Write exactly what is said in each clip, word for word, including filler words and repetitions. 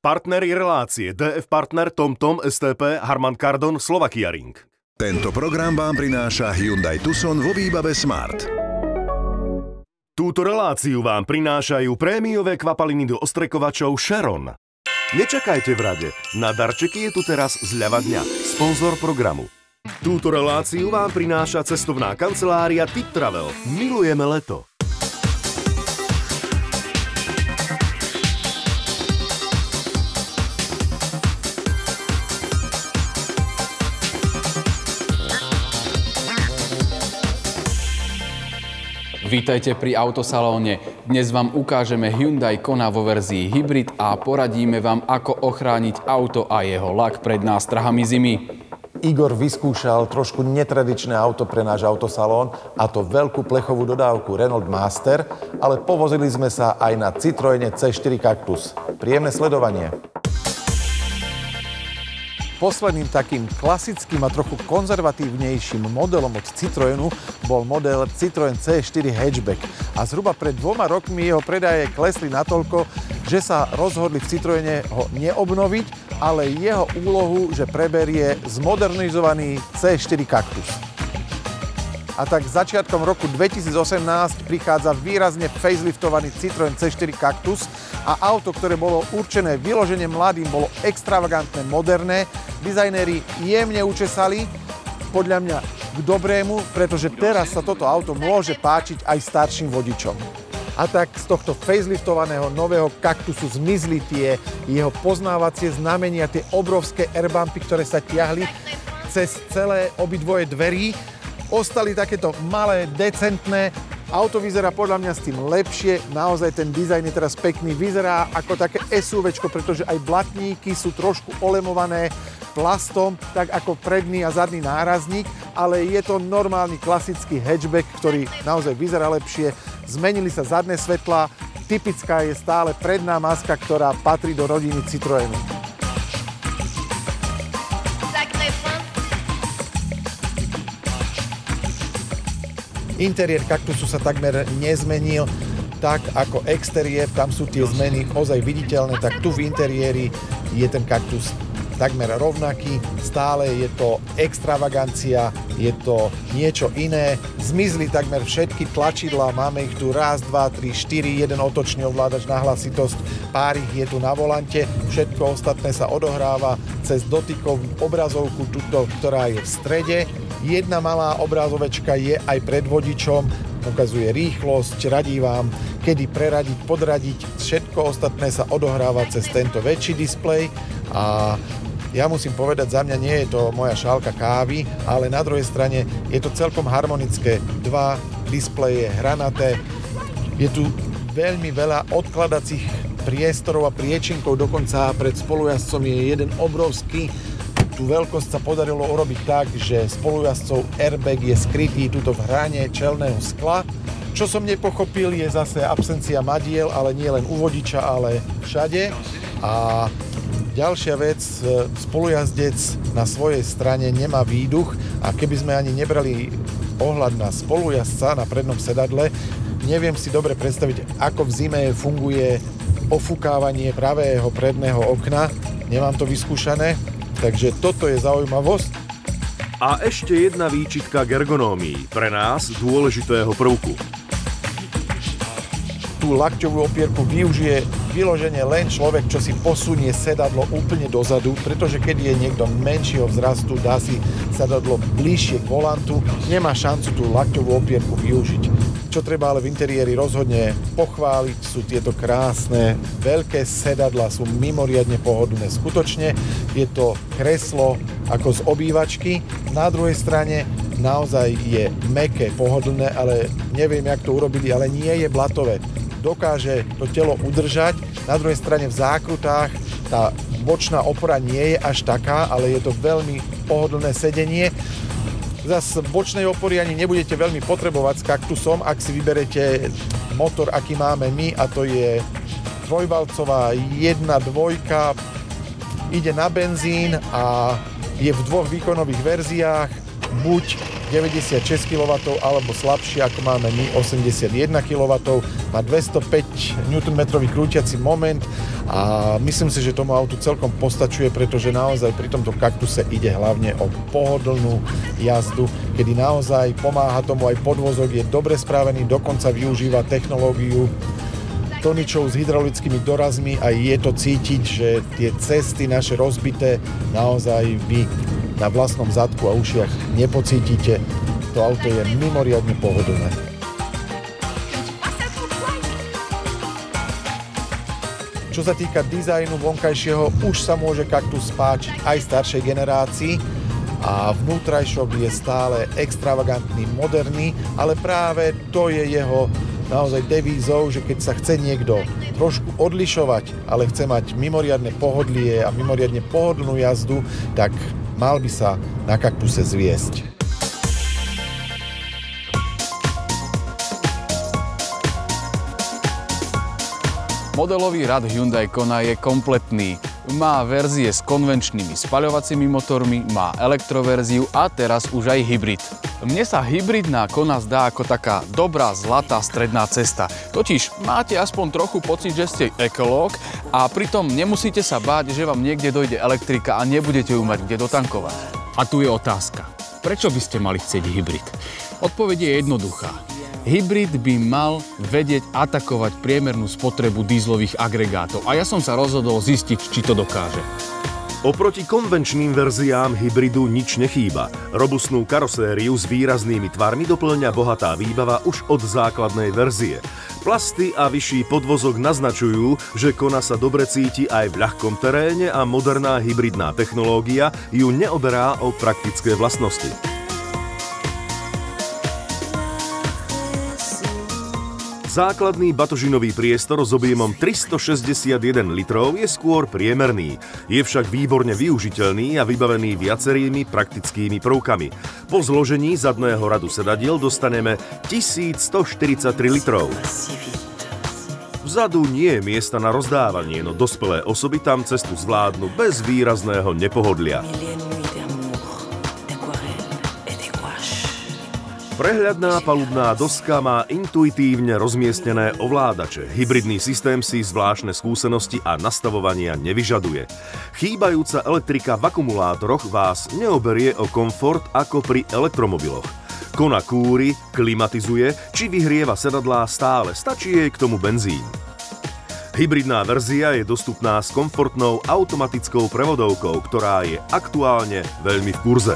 Partneri relácie dé ef Partner, TomTom, es té pé, Harman Kardon, Slovakia Ring. Tento program vám prináša Hyundai Tucson vo výbave Smart. Túto reláciu vám prinášajú prémiové kvapaliny do ostrekovačov Sharon. Nečakajte v rade, na darčeky je tu teraz zľava dňa, sponzor programu. Túto reláciu vám prináša cestovná kancelária Tip Travel. Milujeme leto. Vítajte pri Autosalóne. Dnes vám ukážeme Hyundai Kona vo verzii hybrid a poradíme vám, ako ochrániť auto a jeho lak pred nástrahami zimy. Igor vyskúšal trošku netradičné auto pre náš autosalón, a to veľkú plechovú dodávku Renault Master, ale povozili sme sa aj na Citroene cé štyri Cactus. Príjemné sledovanie. Posledným takým klasickým a trochu konzervatívnejším modelom od Citroenu bol model Citroen cé štyri Hatchback. A zhruba pred dvoma rokmi jeho predaje klesli natoľko, že sa rozhodli v Citroene ho neobnoviť, ale jeho úlohu, že preberie zmodernizovaný cé štyri Cactus. A tak začiatkom roku dvetisícosemnásť prichádza výrazne faceliftovaný Citroen cé štyri Cactus a auto, ktoré bolo určené vyložene mladým, bolo extravagantné, moderné. Dizajnéri jemne učesali, podľa mňa k dobrému, pretože teraz sa toto auto môže páčiť aj starším vodičom. A tak z tohto faceliftovaného nového Cactusu zmizli tie jeho poznávacie znamenia, tie obrovské airbumpy, ktoré sa tiahli cez celé obidvoje dverí. Ostali takéto malé, decentné. Auto vyzerá podľa mňa s tým lepšie. Naozaj ten dizajn je teraz pekný. Vyzerá ako také SUVčko, pretože aj blatníky sú trošku olemované plastom, tak ako predný a zadný nárazník, ale je to normálny klasický hatchback, ktorý naozaj vyzerá lepšie. Zmenili sa zadné svetlá. Typická je stále predná maska, ktorá patrí do rodiny Citroenu. Interiér Cactusu sa takmer nezmenil, tak ako exteriér, tam sú tie zmeny ozaj viditeľné, tak tu v interiéri je ten Cactus takmer rovnaký, stále je to extravagancia, je to niečo iné. Zmizli takmer všetky tlačidlá, máme ich tu raz, dva, tri, štyri, jeden otočný ovládač na hlasitosť, pár ich je tu na volante, všetko ostatné sa odohráva cez dotykovú obrazovku, tuto, ktorá je v strede. Jedna malá obrazovečka je aj pred vodičom, ukazuje rýchlosť, radí vám, kedy preradiť, podradiť. Všetko ostatné sa odohráva cez tento väčší displej a ja musím povedať, za mňa nie je to moja šálka kávy, ale na druhej strane je to celkom harmonické. Dva displeje hranaté, je tu veľmi veľa odkladacích priestorov a priečinkov, dokonca pred spolujazdcom je jeden obrovský. Tú veľkosť sa podarilo urobiť tak, že spolujazdcov airbag je skrytý tuto v hrane čelného skla. Čo som nepochopil, je zase absencia madiel, ale nie len u vodiča, ale všade. A ďalšia vec, spolujazdec na svojej strane nemá výduch a keby sme ani nebrali ohľad na spolujazdca na prednom sedadle, neviem si dobre predstaviť, ako v zime funguje ofúkávanie pravého predného okna. Nemám to vyskúšané. Takže toto je zaujímavosť. A ešte jedna výčitka k ergonómii, pre nás dôležitého prvku. Tú lakťovú opierku využije vyložene len človek, čo si posunie sedadlo úplne dozadu, pretože keď je niekto menšieho vzrastu, dá si sedadlo bližšie k volantu, nemá šancu tú lakťovú opierku využiť. Čo treba ale v interiéri rozhodne pochváliť, sú tieto krásne, veľké sedadlá, sú mimoriadne pohodlné. Skutočne je to kreslo ako z obývačky. Na druhej strane naozaj je mäkké, pohodlné, ale neviem, jak to urobili, ale nie je blatové. Dokáže to telo udržať. Na druhej strane v zákrutách tá bočná opora nie je až taká, ale je to veľmi pohodlné sedenie. Zas bočnej opory ani nebudete veľmi potrebovať s Cactusom, ak si vyberete motor, aký máme my, a to je trojvalcová jedna dvojka, ide na benzín a je v dvoch výkonových verziách, buď deväťdesiatšesť kilowattov alebo slabšie, ako máme my, osemdesiatjeden kilowattov. Má dvestopäť newtonmetrov krútiaci moment a myslím si, že tomu autu celkom postačuje, pretože naozaj pri tomto kaktuse ide hlavne o pohodlnú jazdu, kedy naozaj pomáha tomu aj podvozok, je dobre spravený, dokonca využíva technológiu toničov s hydraulickými dorazmi a je to cítiť, že tie cesty naše rozbité naozaj vy na vlastnom zadku a ušiach nepocítite. To auto je mimoriadne pohodlné. Čo sa týka dizajnu vonkajšieho, už sa môže kaktus páčiť aj staršej generácii a vnútrajšok je stále extravagantný, moderný, ale práve to je jeho naozaj devízou, že keď sa chce niekto trošku odlišovať, ale chce mať mimoriadne pohodlie a mimoriadne pohodlnú jazdu, tak mal by sa na kaktuse zviesť. Modelový rad Hyundai Kona je kompletný. Má verzie s konvenčnými spaľovacími motormi, má elektroverziu a teraz už aj hybrid. Mne sa hybridná Kona zdá ako taká dobrá, zlatá stredná cesta. Totiž máte aspoň trochu pocit, že ste ekológ a pritom nemusíte sa báť, že vám niekde dojde elektrika a nebudete ju mať kde dotankovať. A tu je otázka. Prečo by ste mali chcieť hybrid? Odpoveď je jednoduchá. Hybrid by mal vedieť atakovať priemernú spotrebu dízlových agregátov a ja som sa rozhodol zistiť, či to dokáže. Oproti konvenčným verziám hybridu nič nechýba. Robustnú karosériu s výraznými tvarmi doplňa bohatá výbava už od základnej verzie. Plasty a vyšší podvozok naznačujú, že Kona sa dobre cíti aj v ľahkom teréne a moderná hybridná technológia ju neoberá o praktické vlastnosti. Základný batožinový priestor s objemom tristošesťdesiatjeden litrov je skôr priemerný. Je však výborne využiteľný a vybavený viacerými praktickými prvkami. Po zložení zadného radu sedadiel dostaneme tisícstoštyridsaťtri litrov. Vzadu nie je miesta na rozdávanie, no dospelé osoby tam cestu zvládnu bez výrazného nepohodlia. Prehľadná palubná doska má intuitívne rozmiestnené ovládače. Hybridný systém si zvláštne skúsenosti a nastavovania nevyžaduje. Chýbajúca elektrika v akumulátoroch vás neoberie o komfort ako pri elektromobiloch. Kona kúri, klimatizuje či vyhrieva sedadlá stále, stačí jej k tomu benzín. Hybridná verzia je dostupná s komfortnou automatickou prevodovkou, ktorá je aktuálne veľmi v kurze.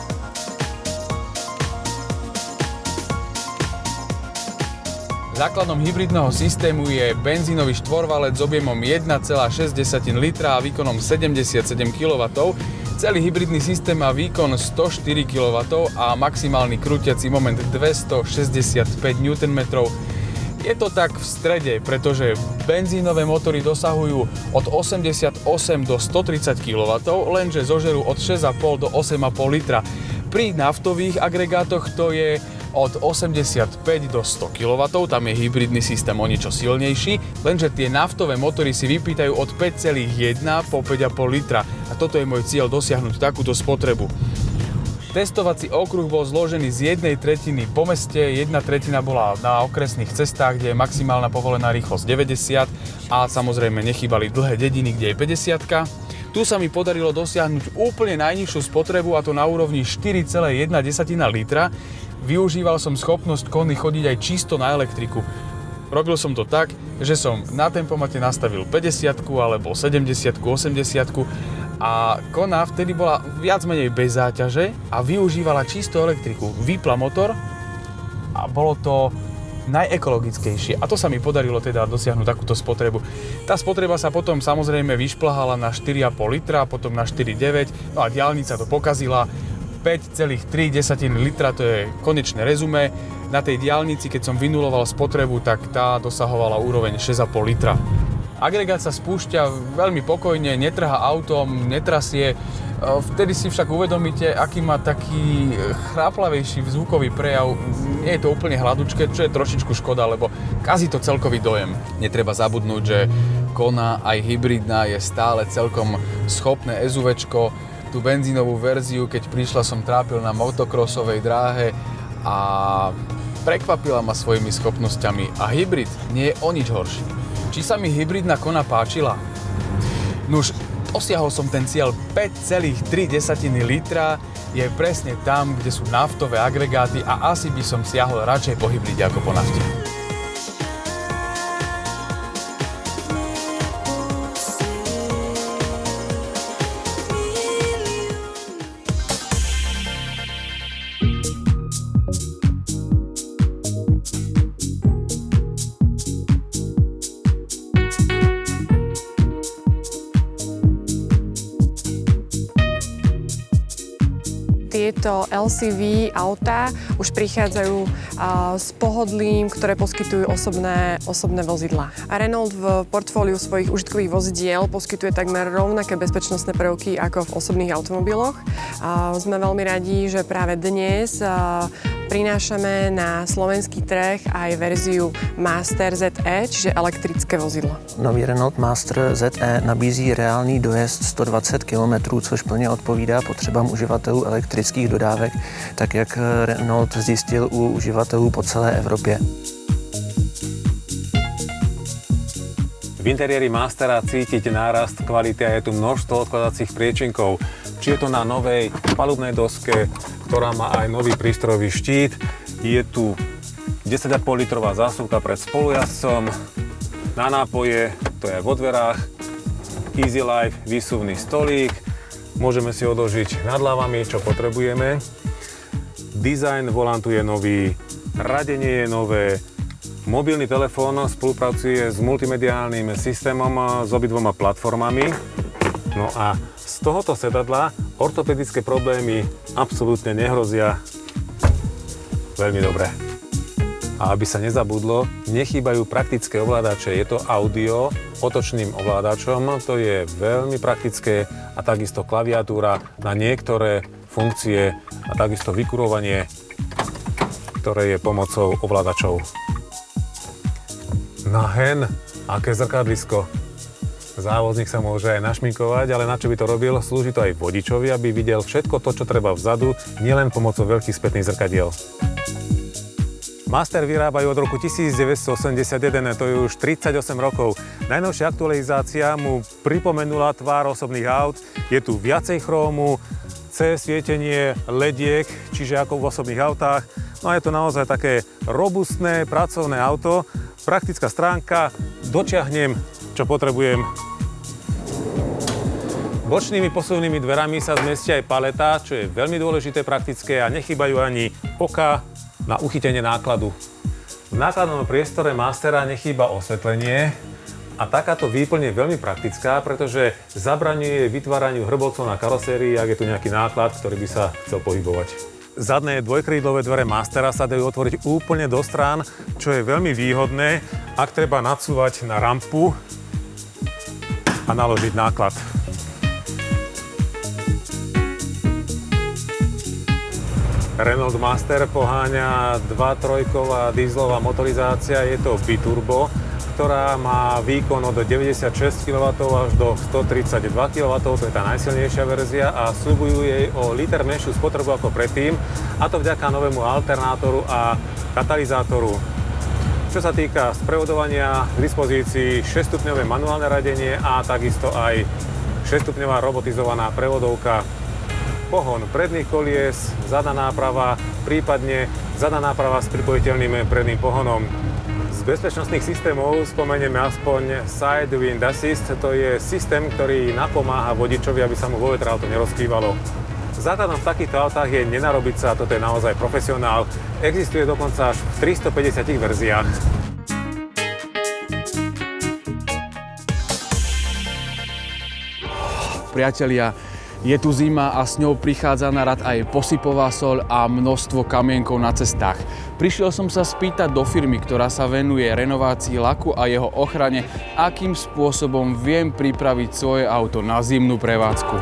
Základom hybridného systému je benzínový štvorvalec s objemom jeden celá šesť litra a výkonom sedemdesiatsedem kilowattov. Celý hybridný systém má výkon stoštyri kilowattov a maximálny krútiaci moment dvestošesťdesiatpäť newtonmetrov. Je to tak v strede, pretože benzínové motory dosahujú od osemdesiatosem do stotridsať kilowattov, lenže zožerú od šesť celá päť do osem celá päť litra. Pri naftových agregátoch to je od osemdesiatpäť do sto kilowattov, tam je hybridný systém o niečo silnejší, lenže tie naftové motory si vypýtajú od päť celá jeden po päť celá päť litra a toto je môj cieľ, dosiahnuť takúto spotrebu. Testovací okruh bol zložený z jednej tretiny po meste, jedna tretina bola na okresných cestách, kde je maximálna povolená rýchlosť deväťdesiat a samozrejme nechýbali dlhé dediny, kde je päťdesiatka. Tu sa mi podarilo dosiahnuť úplne najnižšiu spotrebu a to na úrovni štyri celá jedna litra. Využíval som schopnosť Kony chodiť aj čisto na elektriku. Robil som to tak, že som na tempomate nastavil päťdesiatku alebo sedemdesiatku, osemdesiatku a Kona vtedy bola viac menej bez záťaže a využívala čisto elektriku. Vypla motor a bolo to najekologickejšie. A to sa mi podarilo teda dosiahnuť takúto spotrebu. Tá spotreba sa potom samozrejme vyšplhala na štyri celá päť litra, potom na štyri celá deväť, no a diaľnica to pokazila. päť celá tri litra, to je konečné rezumé. Na tej diaľnici, keď som vynuloval spotrebu, tak tá dosahovala úroveň šesť celá päť litra. Agregát sa spúšťa veľmi pokojne, netrhá autom, netrasie. Vtedy si však uvedomíte, aký má taký chráplavejší zvukový prejav. Nie je to úplne hladučké, čo je trošičku škoda, lebo kazí to celkový dojem. Netreba zabudnúť, že Kona aj hybridná je stále celkom schopné SUVčko. tú benzínovú verziu, keď prišla, som trápil na motocrossovej dráhe a prekvapila ma svojimi schopnosťami a hybrid nie je o nič horší. Či sa mi hybridná Kona páčila? Nuž, dosiahol som ten cieľ päť celá tri litra, je presne tam, kde sú naftové agregáty a asi by som siahol radšej po hybride ako po nafte. Tieto el cé vé autá už prichádzajú s pohodlím, ktoré poskytujú osobné, osobné vozidlá. A Renault v portfóliu svojich užitkových vozidiel poskytuje takmer rovnaké bezpečnostné prvky ako v osobných automobiloch. Sme veľmi radi, že práve dnes prinášame na slovenský trh aj verziu Master zet é, čiže elektrické vozidlo. Nový Renault Master zet é nabízí reálný dojezd sto dvacet kilometrů, což plně odpovídá potřebám uživatelů elektrických dodávek, tak jak Renault zjistil u uživatelů po celé Evropě. V interiéri Mastera cítiť nárast kvality a je tu množstvo odkladacích priečinkov. Či je to na novej palubnej doske, ktorá má aj nový prístrojový štít. Je tu desať a pol litrová zásuvka pred spolujazdcom. Na nápoje, to je vo dverách. Easy Life, výsuvný stolík. Môžeme si odložiť nad hlavami, čo potrebujeme. Dizajn volantu je nový, radenie je nové. Mobilný telefón spolupracuje s multimediálnym systémom s obidvoma platformami. No a z tohoto sedadla ortopedické problémy absolútne nehrozia. Veľmi dobré. A aby sa nezabudlo, nechýbajú praktické ovládače. Je to audio otočným ovládačom, to je veľmi praktické a takisto klaviatúra na niektoré funkcie a takisto vykurovanie, ktoré je pomocou ovládačov. Na hen, aké zrkadlisko. Závozník sa môže aj našminkovať, ale na čo by to robil? Slúži to aj vodičovi, aby videl všetko to, čo treba vzadu, nielen pomocou veľkých spätných zrkadiel. Master vyrábajú od roku devätnásťstoosemdesiatjeden, to je už tridsaťosem rokov. Najnovšia aktualizácia mu pripomenula tvár osobných aut. Je tu viacej chrómu, C svietenie lediek, čiže ako v osobných autách. No a je to naozaj také robustné pracovné auto. Praktická stránka, dočiahnem, čo potrebujem. Bočnými posuvnými dverami sa zmestia aj paleta, čo je veľmi dôležité, praktické a nechýbajú ani oka na uchytenie nákladu. V nákladnom priestore Mastera nechýba osvetlenie a takáto výplň je veľmi praktická, pretože zabraňuje vytváraniu hrbovcov na karosérii, ak je tu nejaký náklad, ktorý by sa chcel pohybovať. Zadné dvojkrídlové dvere Mastera sa dajú otvoriť úplne do strán, čo je veľmi výhodné, ak treba nadsúvať na rampu a naložiť náklad. Renault Master poháňa dva trojková dieselová motorizácia, je to biturbo, ktorá má výkon od deväťdesiatšesť kilowattov až do stotridsaťdva kilowattov, to je tá najsilnejšia verzia a sľubujú jej o liter menšiu spotrebu ako predtým, a to vďaka novému alternátoru a katalizátoru. Čo sa týka sprevodovania, k dispozícii šesťstupňové manuálne radenie a takisto aj šesťstupňová robotizovaná prevodovka. Pohon predných kolies, zadná náprava, prípadne zadná náprava s pripojiteľným predným pohonom. Z bezpečnostných systémov spomenieme aspoň Side Wind Assist, to je systém, ktorý napomáha vodičovi, aby sa mu vo vetre auto nerozkývalo. Základom v takýchto autách je nenarobiť sa, toto je naozaj profesionál. Existuje dokonca až v tristopäťdesiat verziách. Priatelia, je tu zima a s ňou prichádza na rad aj posypová soľ a množstvo kamienkov na cestách. Prišiel som sa spýtať do firmy, ktorá sa venuje renovácii laku a jeho ochrane, akým spôsobom viem pripraviť svoje auto na zimnú prevádzku.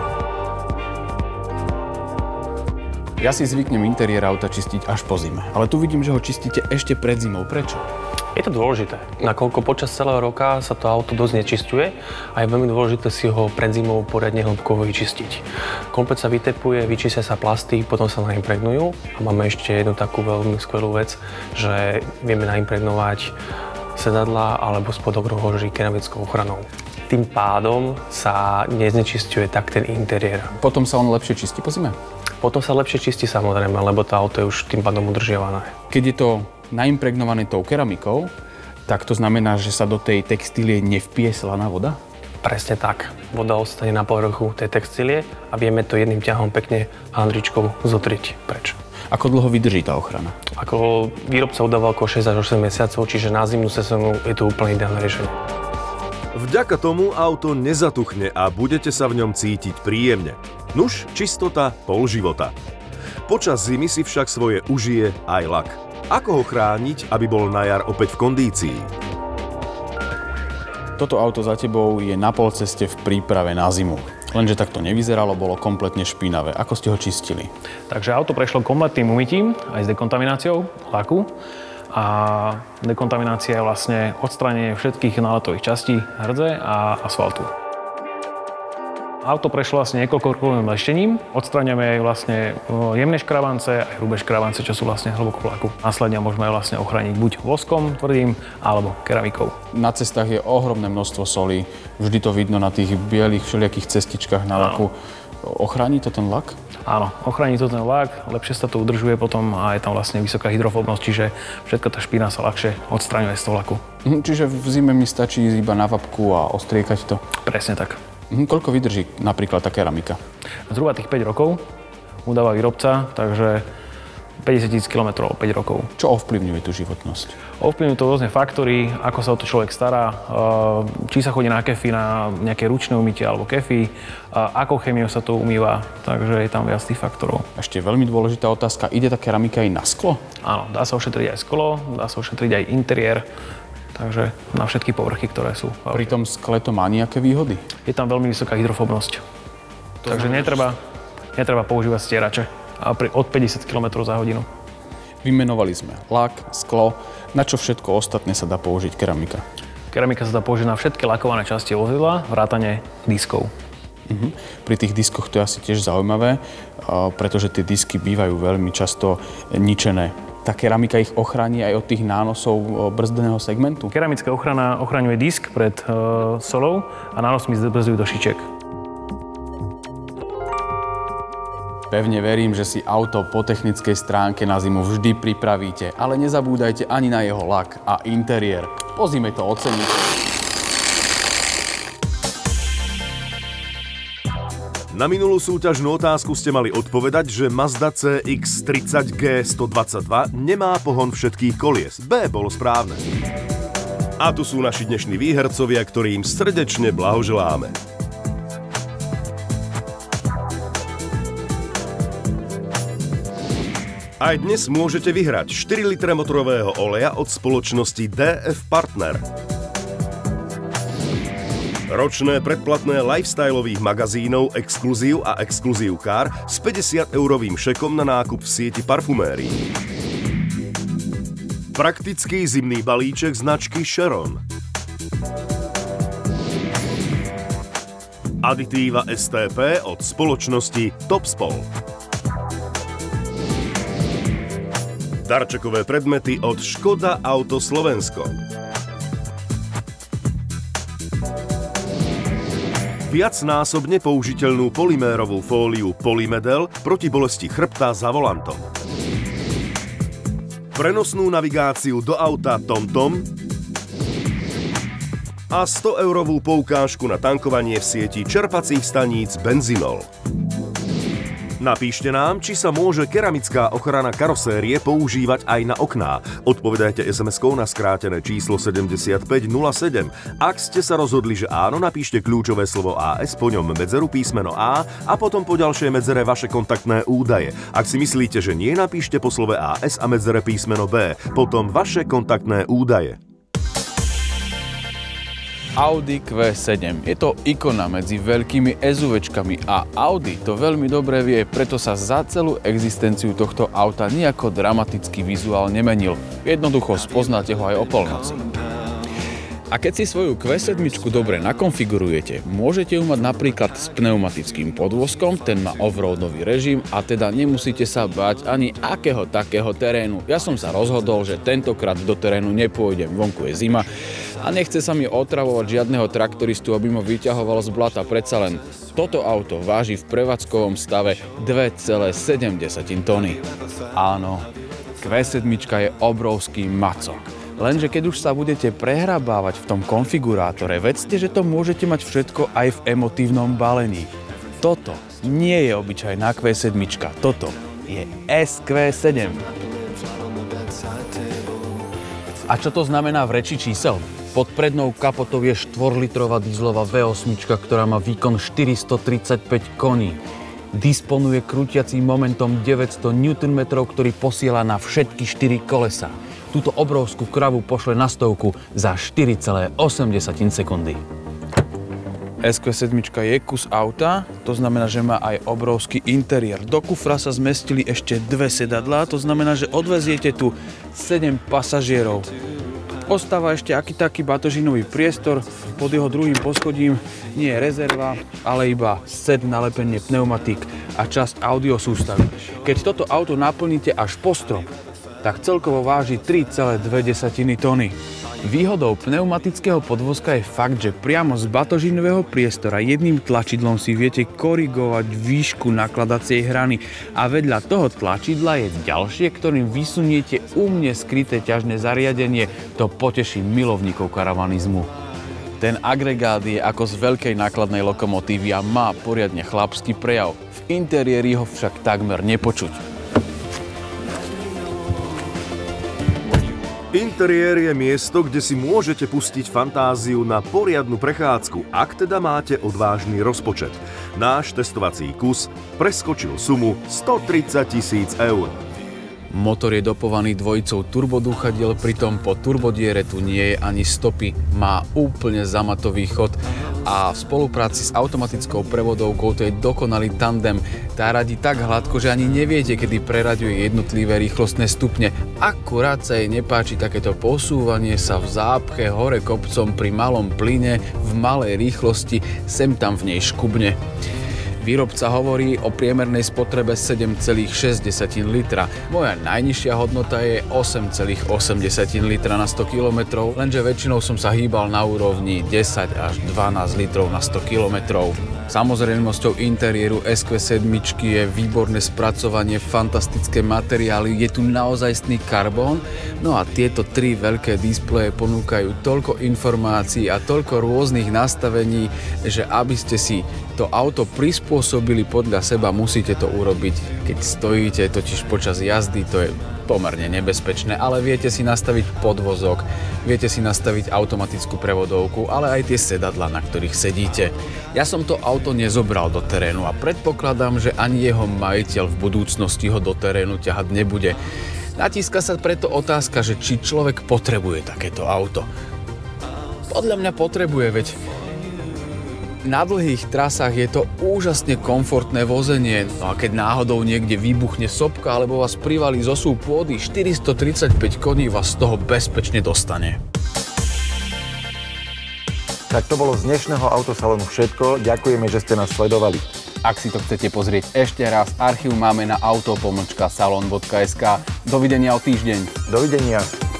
Ja si zvyknem interiér auta čistiť až po zime, ale tu vidím, že ho čistíte ešte pred zimou. Prečo? Je to dôležité, nakoľko počas celého roka sa to auto dosť nečisťuje a je veľmi dôležité si ho pred zimou poriadne hĺbkovo vyčistiť. Komplet sa vytepuje, vyčistia sa plasty, potom sa naimpregnujú a máme ešte jednu takú veľmi skvelú vec, že vieme naimpregnovať sedadlá alebo spodok rohoží keramickou ochranou. Tým pádom sa neznečisťuje tak ten interiér. Potom sa on lepšie čistí po zime? Potom sa lepšie čistí samozrejme, lebo to auto je už tým pádom udržiavané. Keď je to naimpregnované tou keramikou, tak to znamená, že sa do tej textílie nevpije slaná voda? Presne tak. Voda ostane na povrchu tej textílie a vieme to jedným ťahom pekne handričkou zotriť preč. Ako dlho vydrží tá ochrana? Ako výrobca udával okolo šesť až osem mesiacov, čiže na zimnú sezónu je to úplne ideálne riešenie. Vďaka tomu auto nezatuchne a budete sa v ňom cítiť príjemne. Nuž, čistota pol života. Počas zimy si však svoje užije aj lak. Ako ho chrániť, aby bol na jar opäť v kondícii? Toto auto za tebou je na polceste v príprave na zimu. Lenže tak to nevyzeralo, bolo kompletne špinavé. Ako ste ho čistili? Takže auto prešlo kompletným umytím, aj s dekontamináciou laku. A dekontaminácia je vlastne odstránenie všetkých náletových častí hrdze a asfaltu. Auto prešlo vlastne niekoľkokrútovým leštením. Odstraňujeme vlastne jemné škrabance a hrubé škrabance, čo sú vlastne hlboko v laku. Následne môžeme vlastne ochrániť buď voskom tvrdým, alebo keramikou. Na cestách je ohromné množstvo solí. Vždy to vidno na tých bielých všelijakých cestičkách na laku. Ochráni to ten lak? Áno, ochráni to ten lak, lepšie sa to udržuje potom a je tam vlastne vysoká hydrofóbnosť, čiže všetka tá špina sa ľahšie odstraňuje z toho laku. Čiže v zime mi stačí iba na vapku a ostriekať to? Presne tak. Koľko vydrží napríklad tá keramika? Zhruba tých päť rokov udáva výrobca, takže päťdesiat tisíc kilometrov, päť rokov. Čo ovplyvňuje tú životnosť? Ovplyvňujú to rôzne faktory, ako sa o to človek stará, či sa chodí na kefy, na nejaké ručné umytie alebo kefy, akou chemiou sa to umýva, takže je tam viac tých faktorov. Ešte veľmi dôležitá otázka, ide tá keramika aj na sklo? Áno, dá sa ošetriť aj sklo, dá sa ošetriť aj interiér. Takže na všetky povrchy, ktoré sú. Pri tom skle to má nejaké výhody? Je tam veľmi vysoká hydrofóbnosť. Takže netreba, netreba používať stierače. A pri, od päťdesiat kilometrov za hodinu. Vymenovali sme lak, sklo. Na čo všetko ostatné sa dá použiť keramika? Keramika sa dá použiť na všetky lakované časti vozidla, vrátane diskov. Uh-huh. Pri tých diskoch to je asi tiež zaujímavé, pretože tie disky bývajú veľmi často ničené. Tá keramika ich ochráni aj od tých nánosov brzdeného segmentu? Keramická ochrana ochraňuje disk pred uh, solou a nánosmi zbrzdujú do šičiek. Pevne verím, že si auto po technickej stránke na zimu vždy pripravíte, ale nezabúdajte ani na jeho lak a interiér. Po zime to oceníte. Na minulú súťažnú otázku ste mali odpovedať, že Mazda C X tridsať G stodvadsaťdva nemá pohon všetkých kolies. B bolo správne. A tu sú naši dnešní výhercovia, ktorým srdečne blahoželáme. Aj dnes môžete vyhrať štyri litre motorového oleja od spoločnosti dé ef Partner. Ročné predplatné lifestyleových magazínov Exclusive a Exclusive Car s päťdesiat eurovým šekom na nákup v sieti parfumérií. Praktický zimný balíček značky Sharon. Aditíva es té pé od spoločnosti Topspol. Darčekové predmety od Škoda Auto Slovensko. Viacnásobne použiteľnú polymérovú fóliu Polymedel proti bolesti chrbta za volantom. Prenosnú navigáciu do auta TomTom a sto eurovú poukážku na tankovanie v sieti čerpacích staníc Benzinol. Napíšte nám, či sa môže keramická ochrana karosérie používať aj na okná. Odpovedajte es em eskou na skrátené číslo sedemdesiatpäť nula sedem. Ak ste sa rozhodli, že áno, napíšte kľúčové slovo á es, po ňom medzeru písmeno A a potom po ďalšej medzere vaše kontaktné údaje. Ak si myslíte, že nie, napíšte po slove á es a medzere písmeno B, potom vaše kontaktné údaje. Audi kvé sedem. Je to ikona medzi veľkými SUVčkami a Audi to veľmi dobre vie, preto sa za celú existenciu tohto auta nejako dramatický vizuál nemenil. Jednoducho spoznáte ho aj o polnoci. A keď si svoju kvé sedem dobre nakonfigurujete, môžete ju mať napríklad s pneumatickým podvozkom, ten má offroadový režim a teda nemusíte sa báť ani akého takého terénu. Ja som sa rozhodol, že tentokrát do terénu nepôjdem, vonku je zima a nechce sa mi otravovať žiadneho traktoristu, aby ma vyťahoval z blata. Predsa len toto auto váži v prevádzkovom stave dva celé sedem tony. Áno, kvé sedem je obrovský macok. Lenže keď už sa budete prehrabávať v tom konfigurátore, vedzte, že to môžete mať všetko aj v emotívnom balení. Toto nie je obyčajná kvé sedem, toto je es kvé sedem. A čo to znamená v reči čísel? Pod prednou kapotou je štvorlitrová dieselová vé osem, ktorá má výkon štyristotridsaťpäť koní. Disponuje krútiacím momentom deväťsto newtonmetrov, ktorý posiela na všetky štyri kolesá. Túto obrovskú kravu pošle na stovku za štyri celé osem sekundy. es kvé sedem je kus auta, to znamená, že má aj obrovský interiér. Do kufra sa zmestili ešte dve sedadlá, to znamená, že odveziete tu sedem pasažierov. Ostáva ešte aký taký batožinový priestor, pod jeho druhým poschodím nie je rezerva, ale iba set na lepenie pneumatík a časť audiosústavy. Keď toto auto naplníte až po strop, tak celkovo váži tri celé dve tony. Výhodou pneumatického podvozka je fakt, že priamo z batožinového priestora jedným tlačidlom si viete korigovať výšku nakladacej hrany a vedľa toho tlačidla je ďalšie, ktorým vysuniete umne skryté ťažné zariadenie. To poteší milovníkov karavanizmu. Ten agregát je ako z veľkej nákladnej lokomotívy a má poriadne chlapský prejav. V interiéri ho však takmer nepočuť. Interiér je miesto, kde si môžete pustiť fantáziu na poriadnu prechádzku, ak teda máte odvážny rozpočet. Náš testovací kus preskočil sumu stotridsať tisíc eur. Motor je dopovaný dvojicou turbodúchadiel, pritom po turbodiere tu nie je ani stopy. Má úplne zamatový chod a v spolupráci s automatickou prevodovkou to je dokonalý tandem. Tá radí tak hladko, že ani neviete, kedy preraďuje jednotlivé rýchlostné stupne. Akurát sa jej nepáči takéto posúvanie sa v zápche hore kopcom pri malom plyne v malej rýchlosti, sem tam v nej škubne. Výrobca hovorí o priemernej spotrebe sedem celá šesť litra. Moja najnižšia hodnota je osem celá osem litra na sto kilometrov, lenže väčšinou som sa hýbal na úrovni desať až dvanásť litrov na sto kilometrov. Samozrejmosťou interiéru es kvé sedem je výborné spracovanie, fantastické materiály, je tu naozajstný karbón, no a tieto tri veľké displeje ponúkajú toľko informácií a toľko rôznych nastavení, že aby ste si to auto prispôsobili podľa seba, musíte to urobiť, keď stojíte, totiž počas jazdy to je pomerne nebezpečné, ale viete si nastaviť podvozok, viete si nastaviť automatickú prevodovku, ale aj tie sedadlá, na ktorých sedíte. Ja som to auto nezobral do terénu a predpokladám, že ani jeho majiteľ v budúcnosti ho do terénu ťahať nebude. Natíska sa preto otázka, že či človek potrebuje takéto auto. Podľa mňa potrebuje, veď na dlhých trasách je to úžasne komfortné vozenie, no a keď náhodou niekde vybuchne sopka alebo vás privalí zosúv pôdy, štyristotridsaťpäť koní vás z toho bezpečne dostane. Tak to bolo z dnešného autosalónu všetko. Ďakujeme, že ste nás sledovali. Ak si to chcete pozrieť ešte raz, archív máme na auto pomlčka salon bodka es ká. Dovidenia o týždeň. Dovidenia.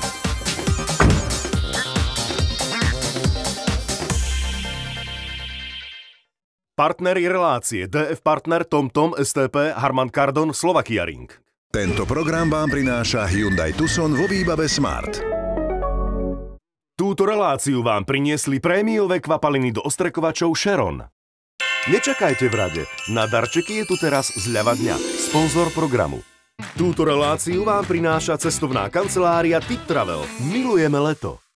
Partneri relácie dé ef Partner, TomTom, es té pé, Harman Kardon, Slovakia Ring. Tento program vám prináša Hyundai Tucson vo výbave Smart. Túto reláciu vám priniesli prémiové kvapaliny do ostrekovačov Sharon. Nečakajte v rade, na darčeky je tu teraz zľava dňa, sponzor programu. Túto reláciu vám prináša cestovná kancelária Tip Travel. Milujeme leto.